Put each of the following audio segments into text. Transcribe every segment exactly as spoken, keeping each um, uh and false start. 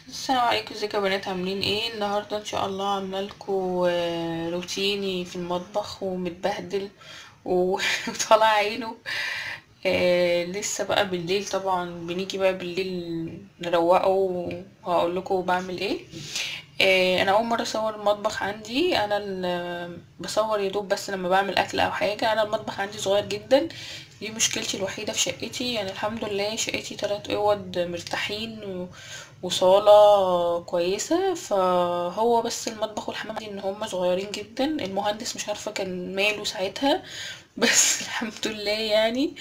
السلام عليكم، ازيكم يا بنات؟ عاملين ايه النهارده؟ ان شاء الله عامله لكم روتيني في المطبخ ومتبهدل و- وطالع عينه. آه لسه بقى بالليل، طبعا بنيجي بقى بالليل نروقه وهقول لكم بعمل ايه. آه انا اول مره اصور المطبخ عندي، انا ال- بصور يا دوب بس لما بعمل اكل او حاجه. انا المطبخ عندي صغير جدا، دي مشكلتي الوحيده في شقتي. يعني الحمد لله شقتي تلات اوض مرتاحين و... وصاله كويسه، فهو بس المطبخ والحمام عندي ان هما صغيرين جدا. المهندس مش عارفه كان ماله ساعتها بس الحمد لله يعني.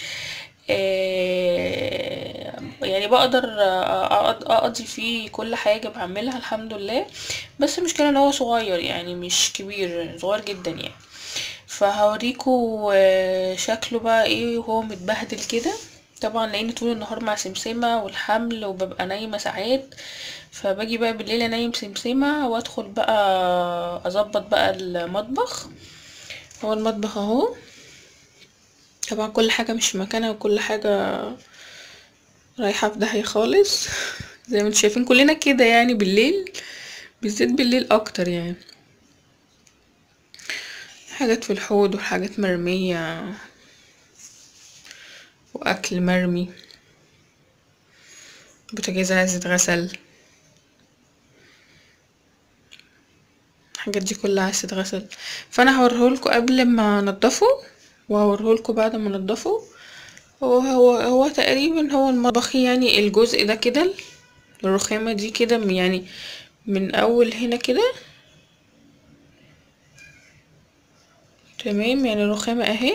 آه، يعني بقدر أقض- اقضي فيه كل حاجة بعملها الحمد لله. بس المشكلة ان هو صغير، يعني مش كبير، صغير جدا يعني. فهوريكوا آه، شكله بقى ايه وهو متبهدل كده. طبعا لاني طول النهار مع سمسمة والحمل وببقى نايمة ساعات، فباجي بقى بالليل انيم سمسمة وادخل بقى اظبط بقى المطبخ. هو المطبخ اهو، طبعا كل حاجة مش في مكانها وكل حاجة رايحة في داهية خالص زي ما انتم شايفين كلنا كده يعني بالليل، بالذات بالليل اكتر يعني. حاجات في الحوض وحاجات مرمية واكل مرمي، بوتاجاز عايز يتغسل، الحاجات دي كلها عايز تتغسل. فانا هوريهولكوا قبل ما انضفه وهوريهولكوا بعد ما انضفه. هو هو هو تقريبا هو المطبخ يعني الجزء ده كده، الرخامة دي كده يعني من اول هنا كده تمام. يعني الرخامة اهي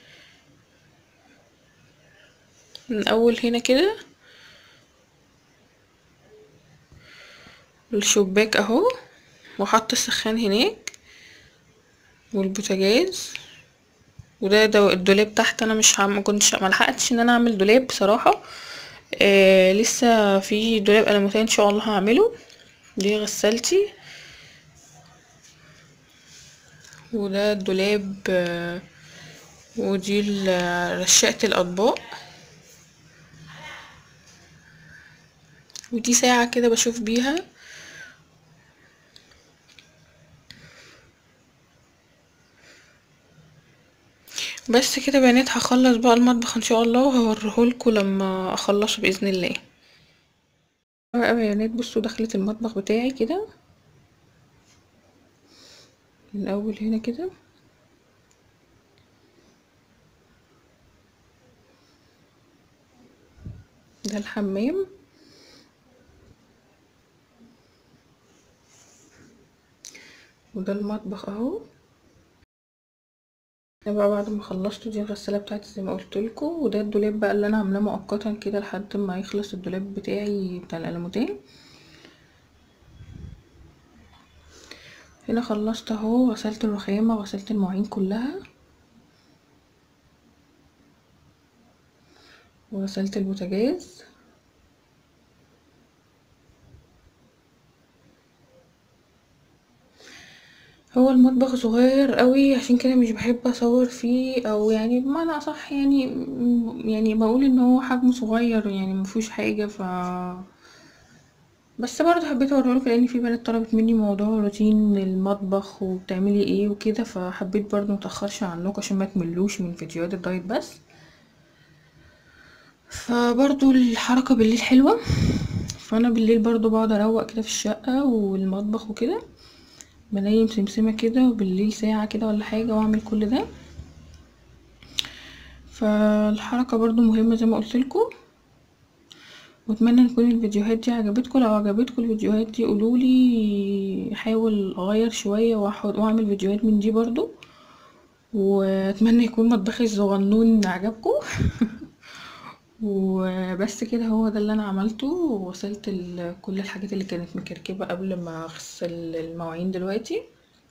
من اول هنا كده، الشباك اهو، وحط السخان هناك والبوتاجاز. وده ده الدولاب تحت. انا مش عم... ما كنتش ما لحقتش ان انا اعمل دولاب بصراحه. آه لسه في دولاب قلموتين ان شاء الله هعمله. دي غسالتي، وده الدولاب. آه ودي ال- رشاقة الاطباق، ودي ساعه كده بشوف بيها. بس كده يا بنات، هخلص بقى المطبخ ان شاء الله وهوريهولكوا لما اخلصه باذن الله. بقى يا بنات بصوا، دخلت المطبخ بتاعي كده من اول هنا كده، ده الحمام، وده المطبخ اهو. ده بقى بعد ما خلصت، دي الغسالة بتاعتي زي ما قلت لكم، وده الدولاب بقى اللي انا عاملاه مؤقتا كده لحد ما يخلص الدولاب بتاعي بتاع القلموتين. هنا خلصت اهو، غسلت الرخامة، غسلت المواعين كلها، وغسلت البوتاجاز. هو المطبخ صغير قوي عشان كده مش بحب اصور فيه، او يعني بمعنى اصح يعني يعني بقول ان هو حجمه صغير يعني مفيهوش حاجة. ف بس برضه حبيت اوريهولكوا لان في بنات طلبت مني موضوع روتين المطبخ وبتعملي ايه وكده، فحبيت برضه متأخرش عنكم عشان ما تملوش من فيديوهات الدايت بس. فبرضه الحركة بالليل حلوة، فانا بالليل برضه بقعد اروق كده في الشقة والمطبخ وكده، بنيم سمسمة كده وبالليل ساعة كده ولا حاجة واعمل كل ده. فالحركة برضه مهمة زي ما قلتلكوا. واتمنى ان تكون الفيديوهات دي عجبتكم. لو عجبتكم الفيديوهات دي قولولي، احاول اغير شوية وأح- واعمل فيديوهات من دي برضو. واتمنى يكون مطبخي الصغنون عجبكم وبس كده، هو ده اللي انا عملته. وغسلت ال- كل الحاجات اللي كانت مكركبة قبل ما اغسل المواعين دلوقتي.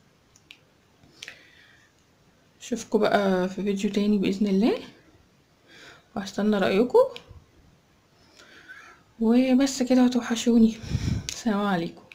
اشوفكم بقى في فيديو تاني باذن الله، وهستنى رايكم. وبس كده، وتوحشوني. السلام عليكم.